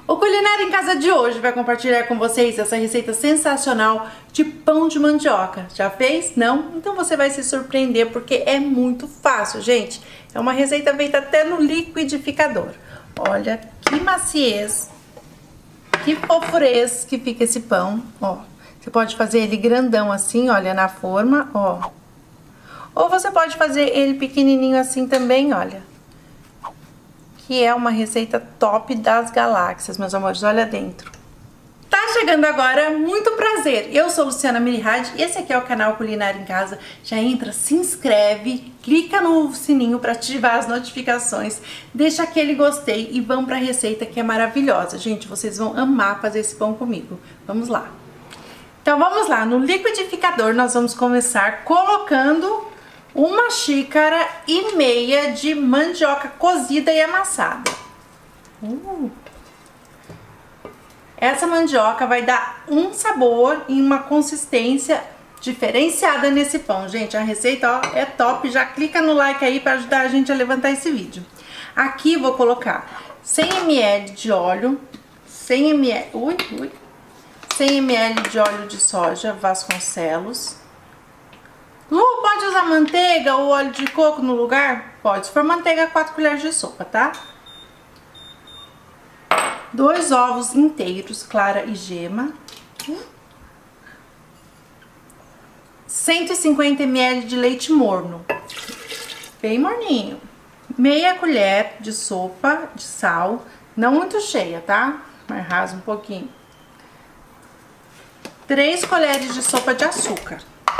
O Culinária em Casa de hoje vai compartilhar com vocês essa receita sensacional de pão de mandioca. Já fez? Não? Então você vai se surpreender porque é muito fácil, gente. É uma receita feita até no liquidificador. Olha que maciez, que fofurez que fica esse pão, ó. Você pode fazer ele grandão assim, olha, na forma, ó. Ou você pode fazer ele pequenininho assim também, olha. Que é uma receita top das galáxias, meus amores, olha dentro. Tá chegando agora, muito prazer, eu sou Luciana Mirihad e esse aqui é o canal Culinária em Casa. Já entra, se inscreve, clica no sininho para ativar as notificações, deixa aquele gostei e vamos pra receita que é maravilhosa. Gente, vocês vão amar fazer esse pão comigo, vamos lá. Então vamos lá, no liquidificador nós vamos começar colocando 1,5 xícaras de mandioca cozida e amassada. Essa mandioca vai dar um sabor e uma consistência diferenciada nesse pão. Gente, a receita ó, é top. Já clica no like aí para ajudar a gente a levantar esse vídeo. Aqui vou colocar 100 ml de óleo, 100 ml de óleo de soja Vasconcelos. Lu, pode usar manteiga ou óleo de coco no lugar? Pode. Se for manteiga, 4 colheres de sopa, tá? 2 ovos inteiros, clara e gema. 150 ml de leite morno, bem morninho. Meia colher de sopa de sal, não muito cheia, tá? Mas rasa um pouquinho. 3 colheres de sopa de açúcar.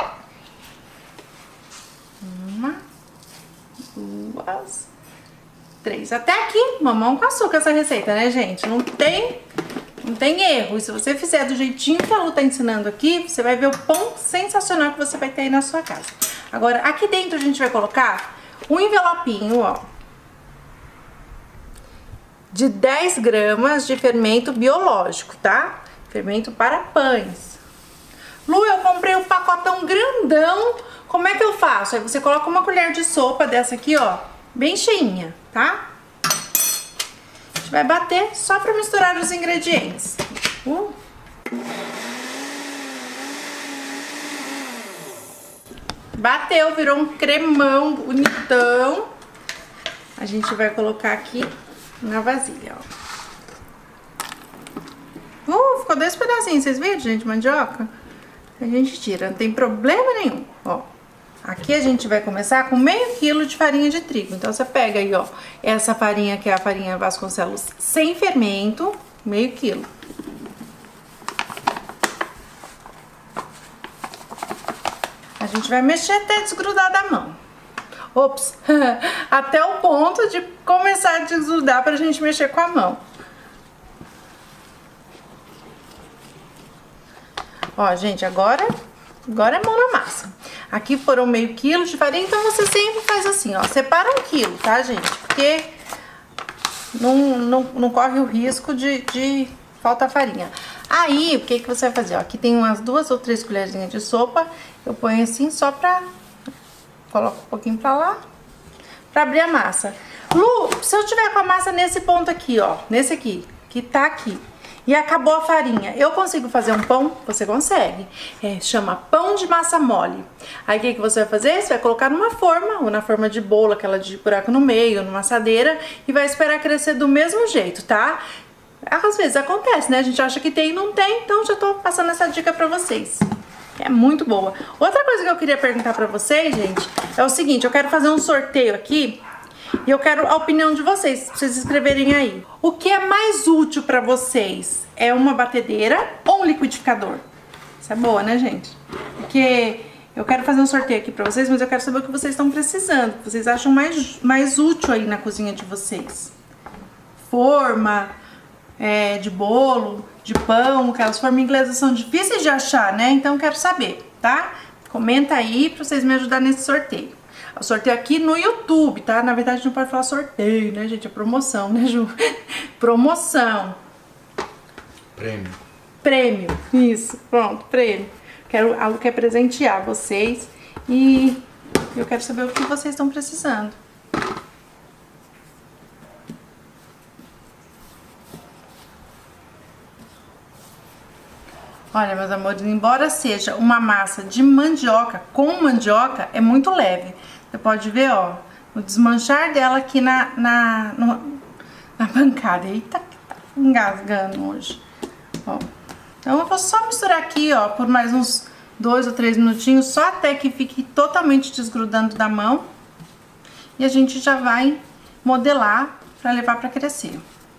1, 2, 3. Até aqui, mamão com açúcar essa receita, né, gente? Não tem erro. E se você fizer do jeitinho que a Lu tá ensinando aqui, você vai ver o pão sensacional que você vai ter aí na sua casa. Agora, aqui dentro a gente vai colocar um envelopinho, ó, de 10 gramas de fermento biológico, tá? Fermento para pães. Lu, eu comprei um pacotão grandão. Como é que eu faço? Aí você coloca 1 colher de sopa dessa aqui, ó, bem cheinha, tá? A gente vai bater só pra misturar os ingredientes. Bateu, virou um cremão bonitão. A gente vai colocar aqui na vasilha, ó. Ficou 2 pedacinhos, vocês viram, gente, mandioca? A gente tira, não tem problema nenhum, ó. Aqui a gente vai começar com meio quilo de farinha de trigo. Então você pega aí, ó, essa farinha que é a farinha Vasconcelos sem fermento, meio quilo. A gente vai mexer até desgrudar da mão. Ops, até o ponto de começar a desgrudar pra gente mexer com a mão. Ó, gente, agora é mão na massa. Aqui foram meio quilo de farinha, então você sempre faz assim, ó. Separa 1 quilo, tá, gente? Porque não corre o risco de faltar farinha. Aí, o que você vai fazer? Ó, aqui tem umas 2 ou 3 colherzinhas de sopa. Eu ponho assim só pra... Coloco um pouquinho pra lá, pra abrir a massa. Lu, se eu tiver com a massa nesse ponto aqui, ó, nesse aqui, que tá aqui, e acabou a farinha, eu consigo fazer um pão? Você consegue. Chama pão de massa mole. Aí o que você vai fazer? Você vai colocar numa forma, ou na forma de bolo, aquela de buraco no meio, numa assadeira, e vai esperar crescer do mesmo jeito, tá? Às vezes acontece, né? A gente acha que tem e não tem, então já tô passando essa dica pra vocês. É muito boa. Outra coisa que eu queria perguntar pra vocês, gente, é o seguinte, eu quero fazer um sorteio aqui. E eu quero a opinião de vocês, pra vocês escreverem aí. O que é mais útil pra vocês? É uma batedeira ou um liquidificador? Isso é boa, né, gente? Porque eu quero fazer um sorteio aqui pra vocês, mas eu quero saber o que vocês estão precisando. O que vocês acham mais útil aí na cozinha de vocês? Forma, de bolo, de pão, aquelas formas inglesas são difíceis de achar, né? Então eu quero saber, tá? Comenta aí pra vocês me ajudarem nesse sorteio. O sorteio aqui no YouTube, tá? Na verdade não pode falar sorteio, né, gente? É promoção, né, Ju? Promoção. Prêmio, isso. Pronto, prêmio. Algo que é presentear vocês e eu quero saber o que vocês estão precisando. Olha, meus amores, embora seja uma massa de mandioca, com mandioca, é muito leve. Você pode ver, ó, o desmanchar dela aqui na bancada. Eita, que tá engasgando hoje. Ó, então eu vou só misturar aqui, ó, por mais uns 2 ou 3 minutinhos, só até que fique totalmente desgrudando da mão. E a gente já vai modelar pra levar pra crescer.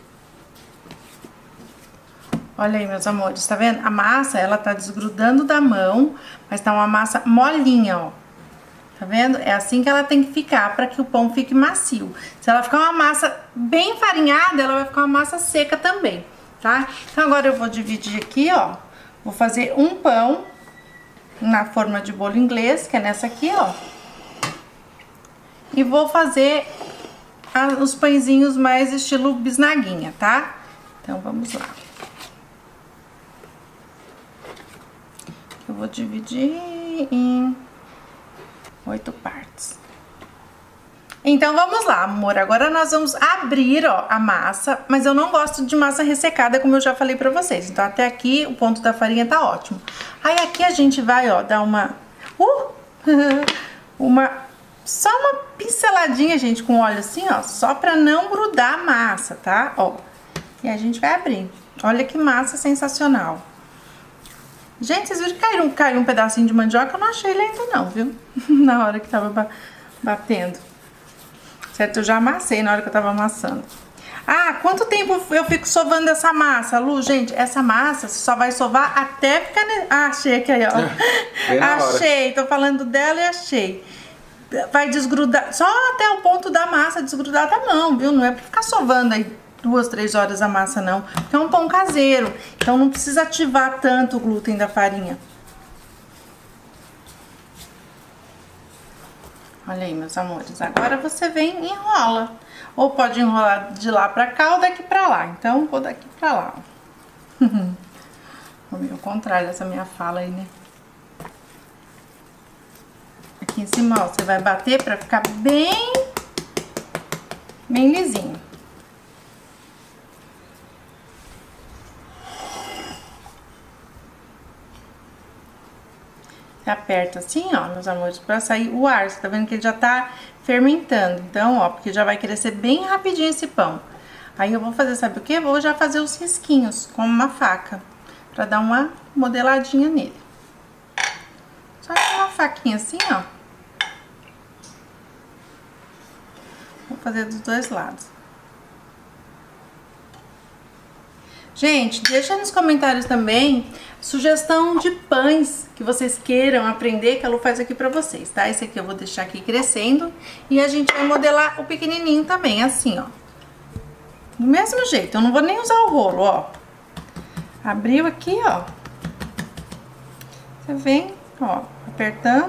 Olha aí, meus amores, tá vendo? A massa, ela tá desgrudando da mão, mas tá uma massa molinha, ó. Tá vendo? É assim que ela tem que ficar para que o pão fique macio. Se ela ficar uma massa bem farinhada, ela vai ficar uma massa seca também, tá? Então agora eu vou dividir aqui, ó. Vou fazer um pão na forma de bolo inglês, que é nessa aqui, ó. E vou fazer os pãezinhos mais estilo bisnaguinha, tá? Então vamos lá. Eu vou dividir em 8 partes. Então vamos lá, amor. Agora nós vamos abrir, ó, a massa, mas eu não gosto de massa ressecada, como eu já falei pra vocês. Então até aqui o ponto da farinha tá ótimo. Aí aqui a gente vai, ó, dar só uma pinceladinha, gente, com óleo assim, ó, só pra não grudar a massa, tá? Ó. E a gente vai abrir. Olha que massa sensacional. Gente, vocês viram que caiu um pedacinho de mandioca? Eu não achei ele ainda não, viu? Na hora que tava batendo. Certo? Eu já amassei na hora que eu tava amassando. Ah, quanto tempo eu fico sovando essa massa, Lu? Gente, essa massa você só vai sovar até ficar... Ah, achei aqui aí, ó. Achei, tô falando dela e achei. Vai desgrudar, só até o ponto da massa desgrudar da mão, viu? Não é pra ficar sovando aí 2, 3 horas a massa, não. Porque é um pão caseiro, então não precisa ativar tanto o glúten da farinha. Olha aí, meus amores. Agora você vem e enrola. Ou pode enrolar de lá pra cá ou daqui pra lá. Então, vou daqui pra lá. Vou ver o contrário dessa minha fala aí, né? Aqui em cima, ó, você vai bater pra ficar bem lisinho. Você aperta assim, ó, meus amores, pra sair o ar. Você tá vendo que ele já tá fermentando. Então, ó, porque já vai crescer bem rapidinho esse pão. Aí eu vou fazer, sabe o quê? Vou já fazer os risquinhos com uma faca, pra dar uma modeladinha nele. Só com uma faquinha assim, ó. Vou fazer dos dois lados. Gente, deixa nos comentários também sugestão de pães que vocês queiram aprender, que a Lu faz aqui pra vocês, tá? Esse aqui eu vou deixar aqui crescendo e a gente vai modelar o pequenininho também, assim, ó. Do mesmo jeito, eu não vou nem usar o rolo, ó. Abriu aqui, ó. Você vem, ó, apertando.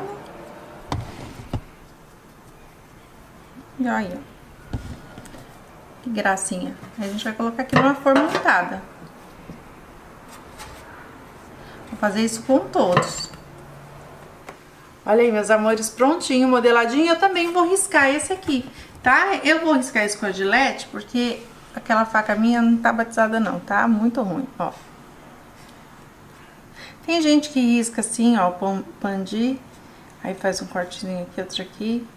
E olha, ó. Que gracinha. Aí a gente vai colocar aqui numa forma untada. Vou fazer isso com todos. Olha aí, meus amores, prontinho, modeladinho. Eu também vou riscar esse aqui, tá? Eu vou riscar isso com a Gillette, porque aquela faca minha não tá batizada não, tá? Muito ruim, ó. Tem gente que risca assim, ó, o pandi, aí faz um cortezinho aqui, outro aqui.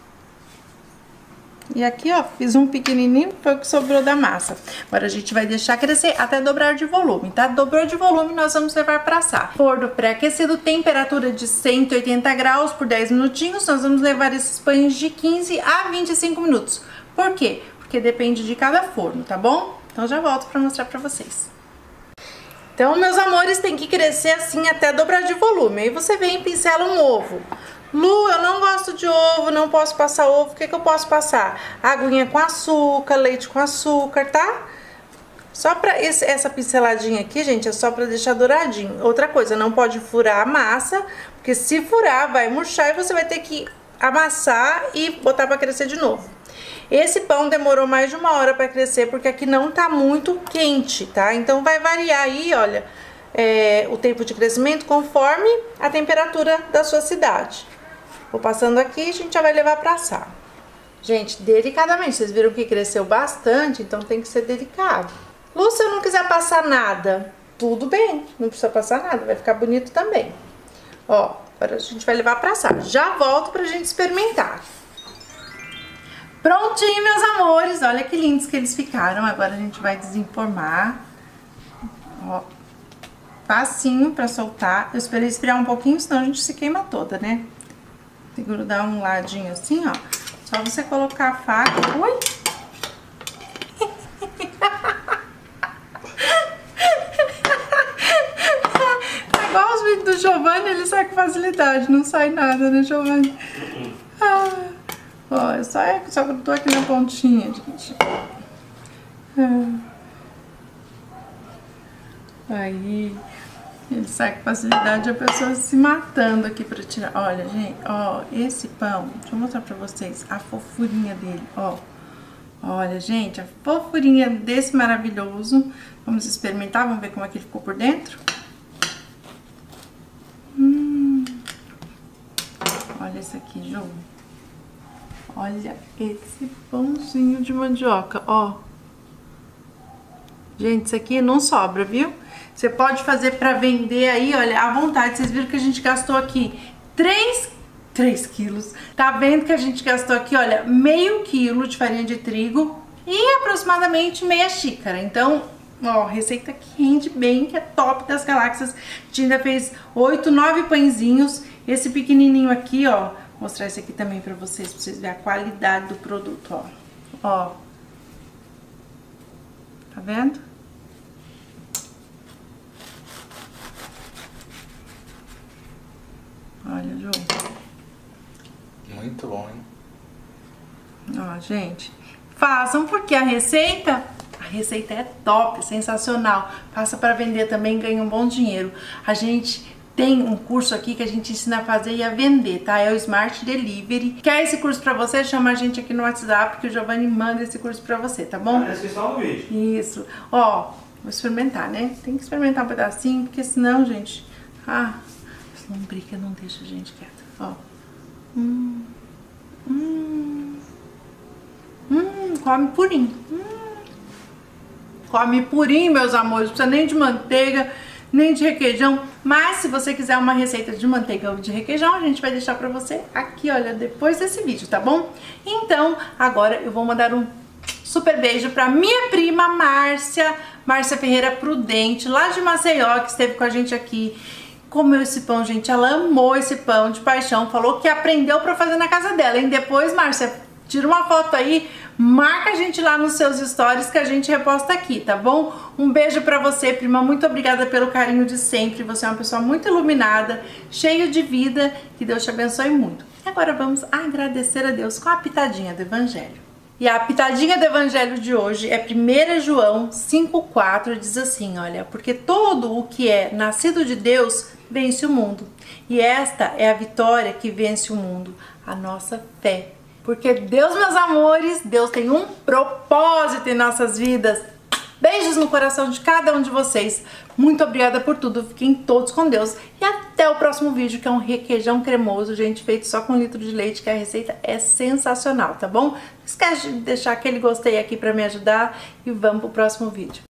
E aqui, ó, fiz um pequenininho, foi o que sobrou da massa. Agora a gente vai deixar crescer até dobrar de volume, tá? Dobrou de volume, nós vamos levar pra assar. Forno pré-aquecido, temperatura de 180 graus por 10 minutinhos. Nós vamos levar esses pães de 15 a 25 minutos. Por quê? Porque depende de cada forno, tá bom? Então já volto pra mostrar pra vocês. Então, meus amores, tem que crescer assim até dobrar de volume. Aí você vem e pincela um ovo. Lu, eu não gosto de ovo, não posso passar ovo. O que eu posso passar? Aguinha com açúcar, leite com açúcar, tá? Só pra essa pinceladinha aqui, gente, é só pra deixar douradinho. Outra coisa, não pode furar a massa, porque se furar vai murchar e você vai ter que amassar e botar pra crescer de novo. Esse pão demorou mais de 1 hora pra crescer, porque aqui não tá muito quente, tá? Então vai variar aí, olha, o tempo de crescimento conforme a temperatura da sua cidade. Vou passando aqui e a gente já vai levar pra assar. Gente, delicadamente, vocês viram que cresceu bastante, então tem que ser delicado. Lu, se eu não quiser passar nada, tudo bem, não precisa passar nada, vai ficar bonito também. Ó, agora a gente vai levar pra sala. Já volto pra gente experimentar. Prontinho, meus amores, olha que lindos que eles ficaram. Agora a gente vai desenformar. Ó, facinho pra soltar. Eu esperei esfriar um pouquinho, senão a gente se queima toda, né? Tem que grudar um ladinho assim, ó. Só você colocar a faca. Ui! É igual os vídeos do Giovanni, ele sai com facilidade. Não sai nada, né, Giovanni? Ó, só grudou aqui na pontinha, gente. Aí, ele sai com facilidade, a pessoa se matando aqui pra tirar. Olha, gente, ó, esse pão, deixa eu mostrar pra vocês a fofurinha dele, ó. Olha, gente, a fofurinha desse maravilhoso. Vamos experimentar, vamos ver como é que ele ficou por dentro. Olha esse aqui, Ju. Olha esse pãozinho de mandioca, ó. Gente, isso aqui não sobra, viu? Você pode fazer pra vender aí, olha, à vontade. Vocês viram que a gente gastou aqui 3 quilos. Tá vendo que a gente gastou aqui, olha, meio quilo de farinha de trigo e aproximadamente meia xícara. Então, ó, receita que rende bem, que é top das galáxias. A gente ainda fez 8, 9 pãezinhos. Esse pequenininho aqui, ó, vou mostrar esse aqui também pra vocês verem a qualidade do produto, ó. Ó. Tá vendo? Olha, Ju. Muito bom, hein? Ó, gente, façam porque a receita é top, sensacional. Faça para vender também, ganha um bom dinheiro. A gente tem um curso aqui que a gente ensina a fazer e a vender, tá? É o Smart Delivery. Quer esse curso pra você? Chama a gente aqui no WhatsApp que o Giovanni manda esse curso pra você, tá bom? Na descrição do vídeo. Isso. Ó, vou experimentar, né? Tem que experimentar um pedacinho, porque senão, gente... Ah, as lombrigas não deixa a gente quieta. Ó. Come purinho. Come purinho, meus amores. Não precisa nem de manteiga, nem de requeijão. Mas se você quiser uma receita de manteiga ou de requeijão, a gente vai deixar pra você aqui, olha, depois desse vídeo, tá bom? Então, agora eu vou mandar um super beijo pra minha prima Márcia Ferreira Prudente, lá de Maceió, que esteve com a gente aqui. Comeu esse pão, gente, ela amou esse pão de paixão, falou que aprendeu pra fazer na casa dela, hein? Depois, Márcia, tira uma foto aí, marca a gente lá nos seus stories que a gente reposta aqui, tá bom? Um beijo pra você, prima, muito obrigada pelo carinho de sempre, você é uma pessoa muito iluminada, cheia de vida, que Deus te abençoe muito. E agora vamos agradecer a Deus com a pitadinha do Evangelho. E a pitadinha do Evangelho de hoje é 1 João 5,4, diz assim, olha, porque todo o que é nascido de Deus vence o mundo. E esta é a vitória que vence o mundo, a nossa fé. Porque Deus, meus amores, Deus tem um propósito em nossas vidas. Beijos no coração de cada um de vocês. Muito obrigada por tudo. Fiquem todos com Deus. E até o próximo vídeo, que é um requeijão cremoso, gente, feito só com 1 litro de leite, que a receita é sensacional, tá bom? Não esquece de deixar aquele gostei aqui pra me ajudar e vamos pro próximo vídeo.